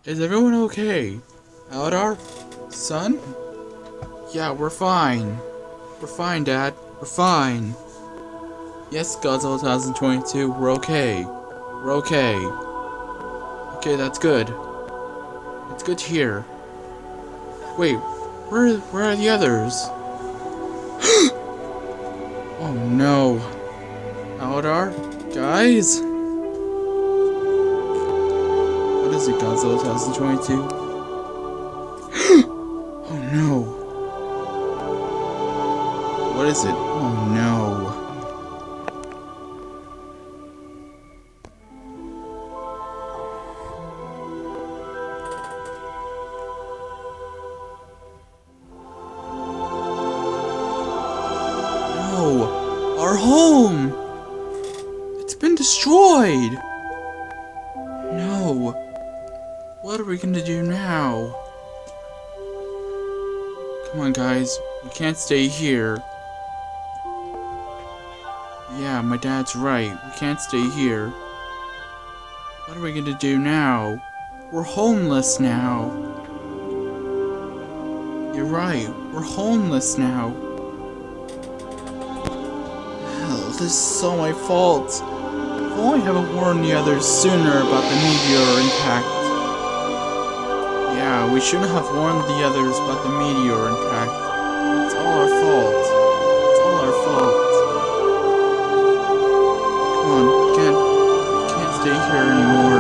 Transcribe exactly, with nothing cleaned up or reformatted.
Is everyone okay? Aladar? Son? Yeah, we're fine. We're fine, Dad. We're fine. Yes, Godzilla twenty twenty-two, we're okay. We're okay. Okay, that's good. It's good to hear. Wait, where, where are the others? Oh no. Aladar? Guys? What is it, Godzilla twenty twenty-two? Oh no. What is it? Oh no. No. Our home! It's been destroyed! No. What are we gonna do now? Come on, guys. We can't stay here. Yeah, my dad's right. We can't stay here. What are we gonna do now? We're homeless now. You're right. We're homeless now. Hell, this is all my fault. If only I haven't warned the others sooner about the meteor impact. Yeah, we shouldn't have warned the others about the meteor impact. It's all our fault. It's all our fault. Come on, we can't, we can't stay here anymore.